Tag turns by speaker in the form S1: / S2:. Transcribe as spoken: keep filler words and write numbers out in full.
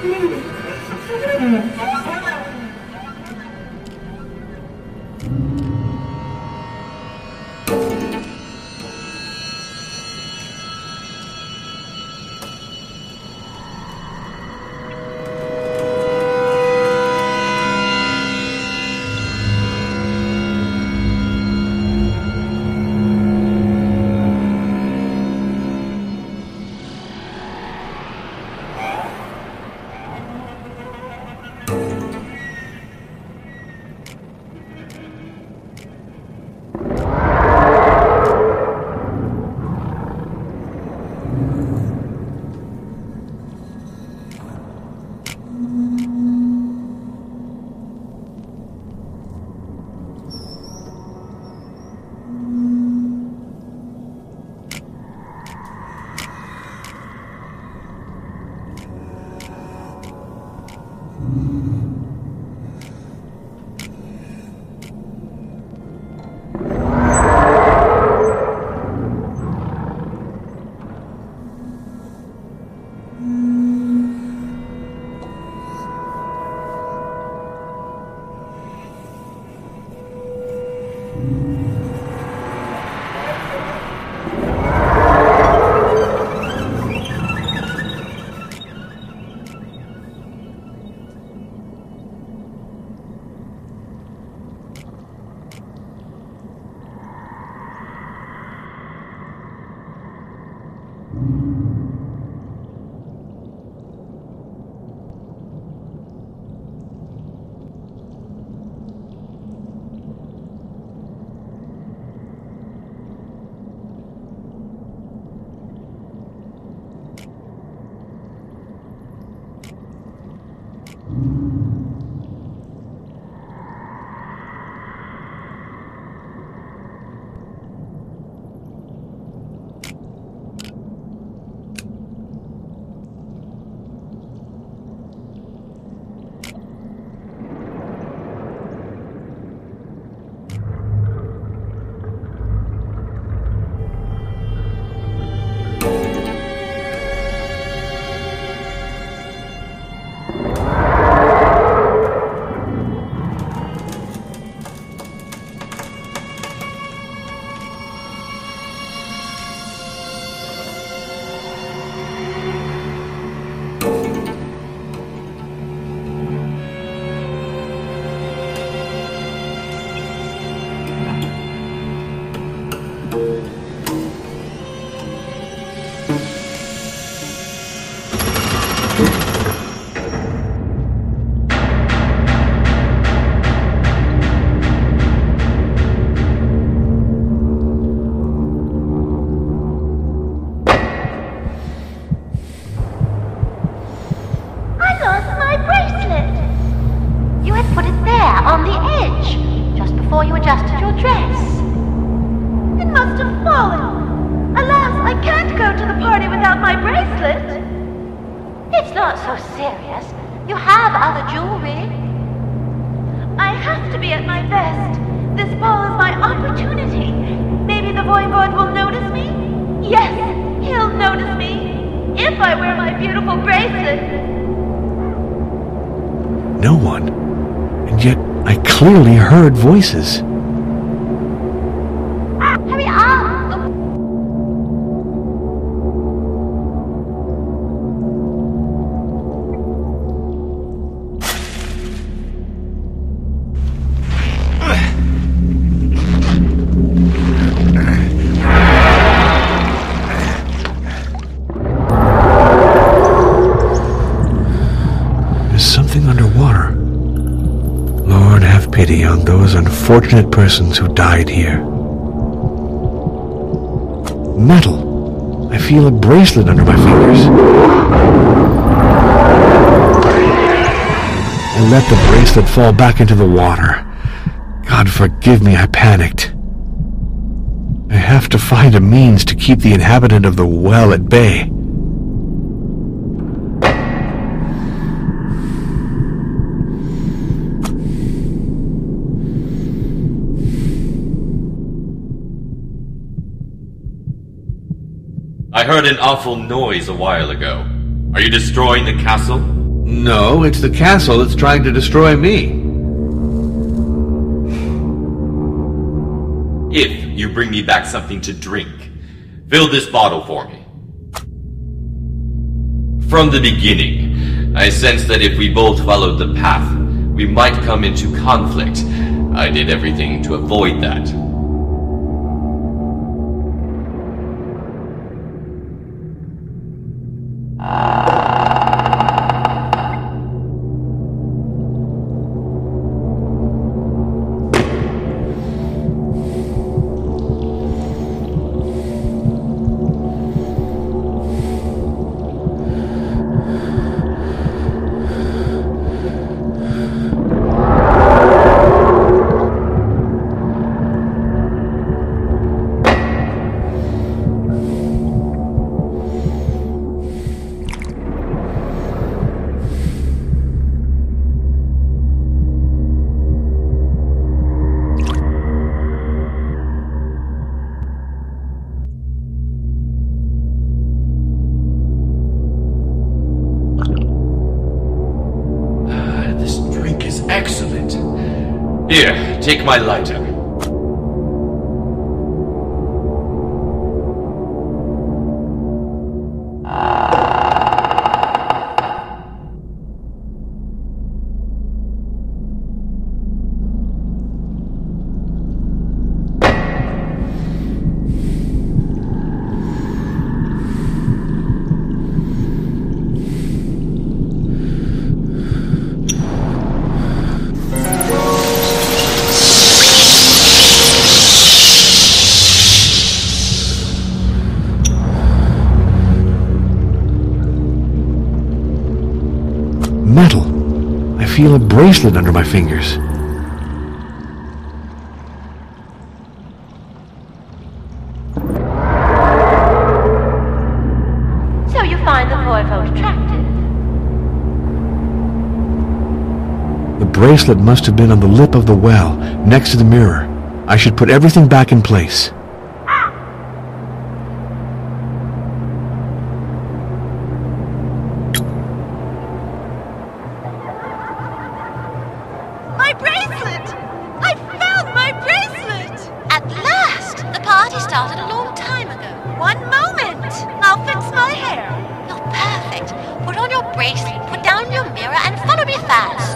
S1: Clearly heard voices.
S2: Hurry up!
S1: There's something underwater. Lord, have pity on those unfortunate persons who died here. Metal. I feel a bracelet under my fingers. I let the bracelet fall back into the water. God forgive me, I panicked. I have to find a means to keep the inhabitant of the well at bay.
S3: I heard an awful noise a while ago. Are you destroying the castle?
S1: No, it's the castle that's trying to destroy me.
S2: If you bring me back something to drink, fill this bottle for me. From the beginning, I sensed that if we both followed the path, we might come into conflict. I did everything to avoid that. Excellent. Here, take my lighter.
S1: Metal. I feel a bracelet under my fingers.
S3: So you find the Voivode attractive?
S1: The bracelet must have been on the lip of the well, next to the mirror. I should put everything back in place.
S4: My bracelet! I found my bracelet! At last! The party started a long time ago. One moment! I'll fix my hair. You're perfect. Put on your bracelet, put down your mirror, and follow me fast.